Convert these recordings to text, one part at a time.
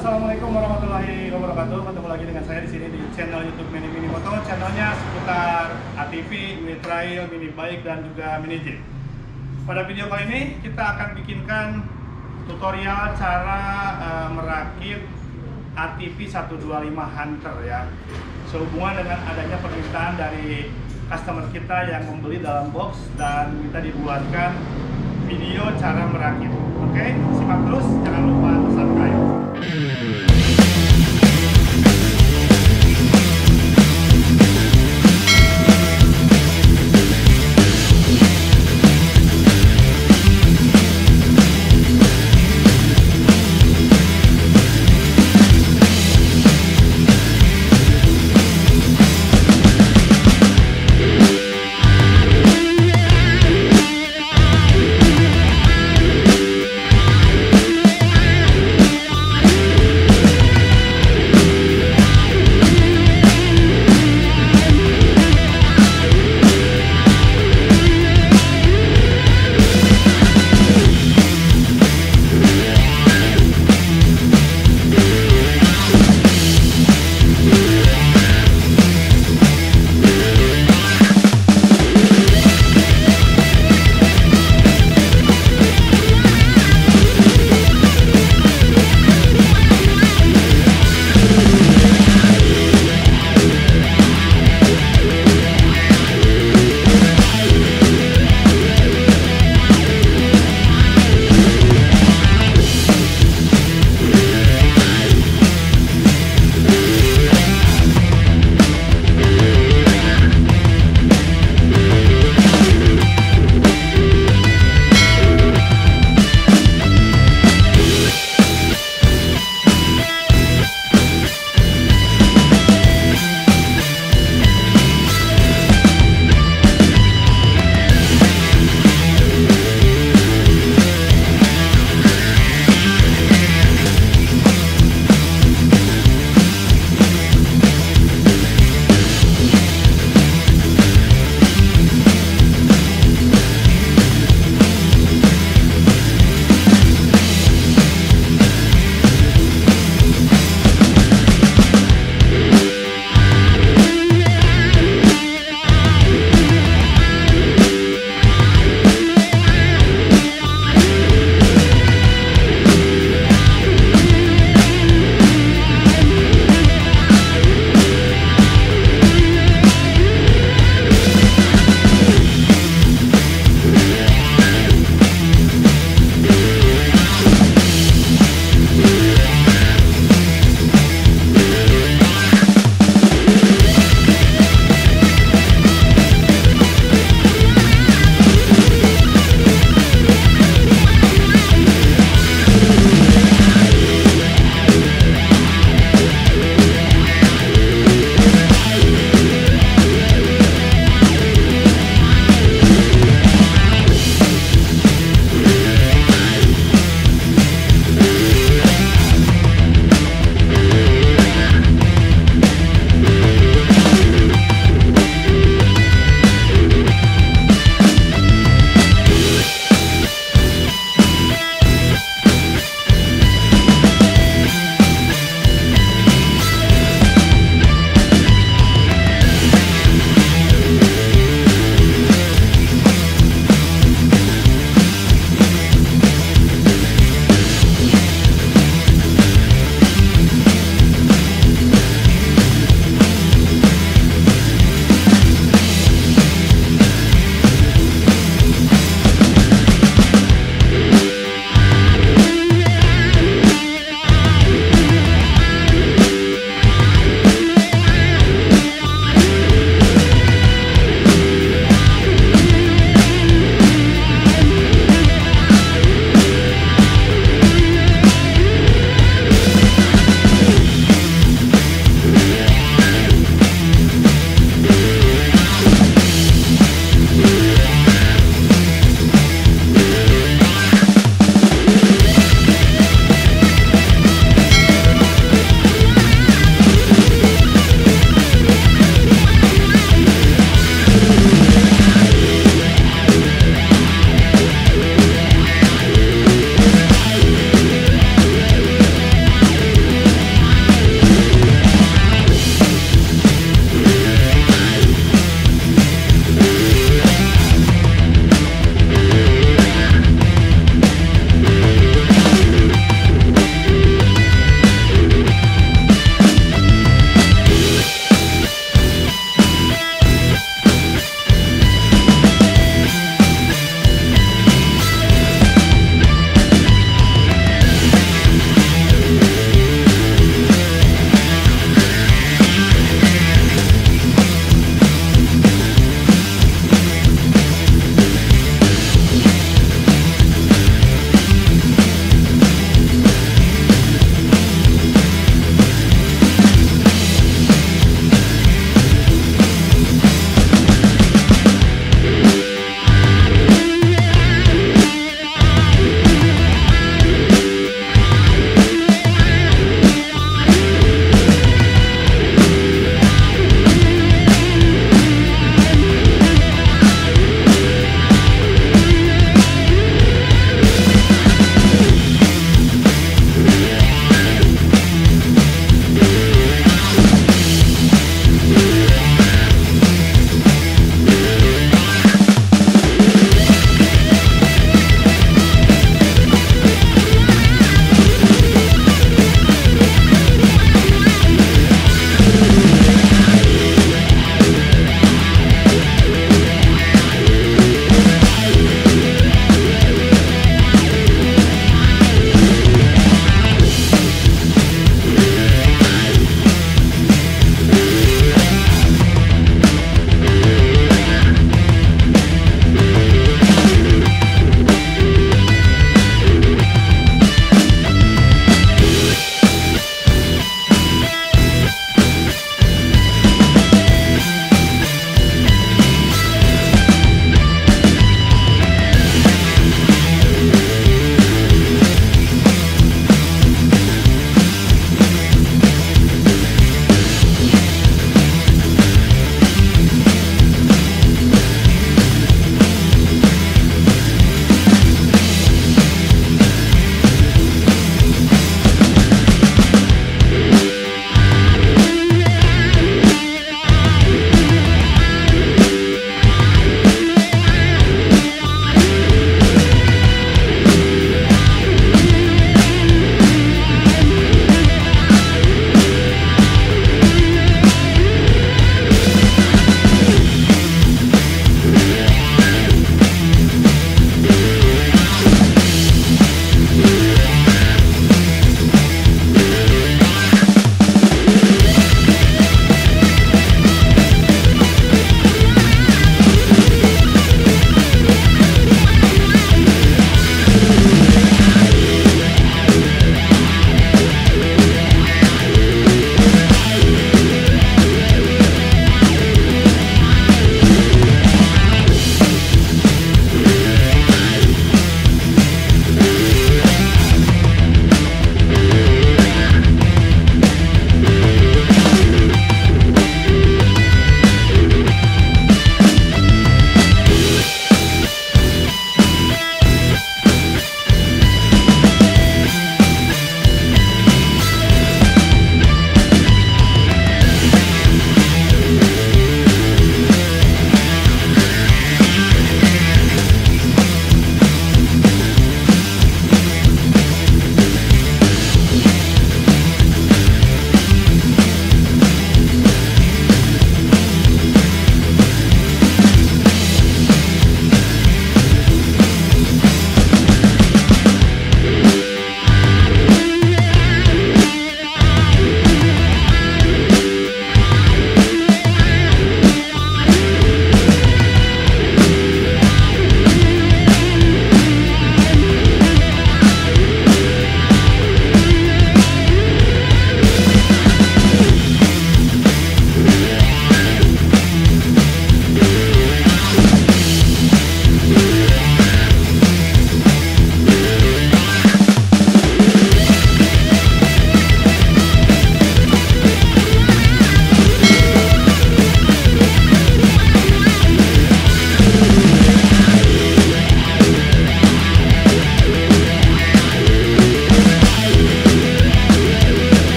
Assalamualaikum warahmatullahi wabarakatuh. Ketemu lagi dengan saya di sini di channel YouTube Mini Mini Moto. Channelnya seputar ATV, mini trail, mini bike dan juga mini jeep. Pada video kali ini kita akan bikinkan tutorial cara merakit ATV 125 Hunter ya. Sehubungan dengan adanya permintaan dari customer kita yang membeli dalam box dan minta dibuatkan video cara merakit. Oke, simak terus, jangan lupa subscribe.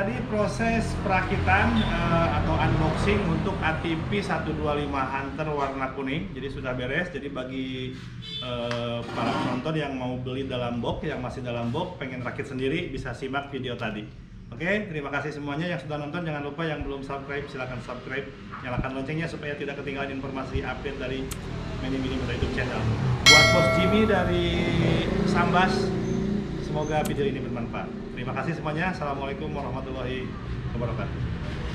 tadi proses perakitan atau unboxing untuk ATV 125 Hunter warna kuning. Jadi sudah beres. Jadi bagi para penonton yang mau beli dalam box, yang masih dalam box, pengen rakit sendiri, bisa simak video tadi. Oke, terima kasih semuanya yang sudah nonton. Jangan lupa yang belum subscribe, silahkan subscribe, nyalakan loncengnya supaya tidak ketinggalan informasi update dari Mini Mini Moto YouTube channel. Buat Bos Jimmy dari Sambas, semoga video ini bermanfaat. Terima kasih semuanya. Assalamualaikum warahmatullahi wabarakatuh.